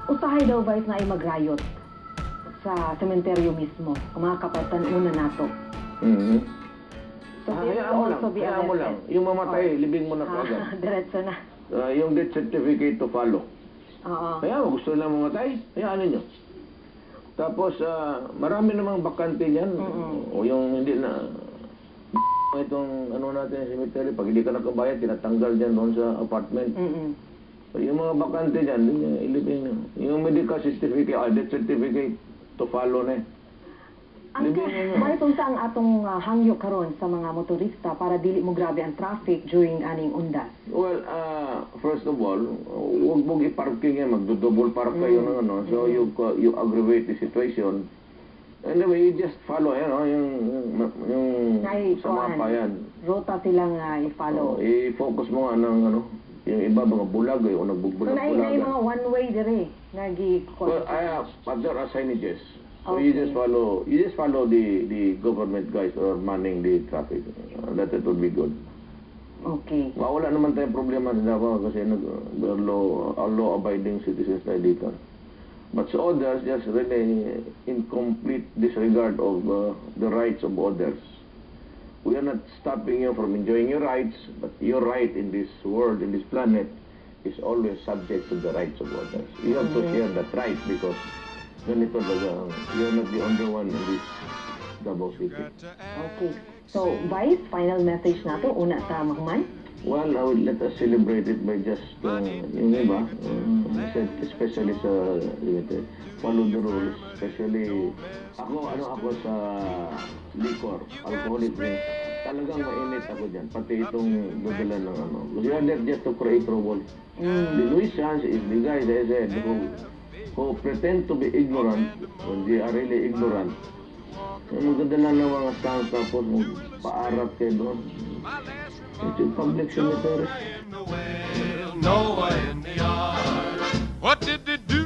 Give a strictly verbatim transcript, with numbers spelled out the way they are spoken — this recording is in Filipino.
Usahay daw ba na ay magrayot sa sementeryo mismo, ang mga kapatan una nato. Mm-hmm. So, Ah, this hayaan will mo lang, also be hayaan mo lang. arrested. Yung mamatay, Oh. libing mo na Ah, kagad. diretso na. Ah, yung death certificate to follow. Oo. Kaya mo, gusto nilang mamatay, hayaan ninyo. Tapos, ah, marami namang bakante niyan. Mm-mm. O yung hindi na... itong ano natin sa cemetery, pag hindi ka nakabayad, tinatanggal dyan doon sa apartment. Mm-mm. So, yung mga bakante dyan, ilibing na. Yung medical certificate, ah, death certificate to follow na eh. Ang Libing na yun. may tunsa ang atong uh, hangyo karon sa mga motorista para dili mo grabe ang traffic during aning undas. Well, uh, first of all, huwag mong i-parking yan, magdo-double park kayo Mm. ng ano, so Mm. you, uh, you aggravate the situation. Anyway, you just follow, yan, oh, yung, yung, yung Nay, sa mapa kuan, yan. Ruta silang uh, i-follow. Oh, i-focus mo nga ng ano, yung iba mga bulag eh, o So, na, na nagbubulag-bulag. mga one-way dire, nagi Well, I have, but there are signages. So Okay. you just follow, you just follow the, the government guys who are manning the traffic. Uh, that it would be good. Okay. Wala naman tayong problema sa Davao kasi nag, uh, law, uh, law-abiding citizens tayo dito. But sa others, just really in complete disregard of uh, the rights of others. We are not stopping you from enjoying your rights, but your right in this world, in this planet, is always subject to the rights of others. You have to share that right because ganito talaga, you're not the only one in this Davao City. Okay. So, Vice, final message nato una sa Mahman. Well, I would let us celebrate it by just, uh, yung iba, uh, especially sa, uh, follow the rules, especially, ako, ano ako sa liquor, alcoholic drinks, talagang mainit ako dyan, pati itong dudala ng ano, because you're there just to create trouble. Mm. The Luis Sanz is the guy, as I said, who, who pretend to be ignorant when they are really ignorant. Yung magdadala ng mga sounds tapos paarat kayo doon. It's a public cemetery. Noah in the yard. What did they do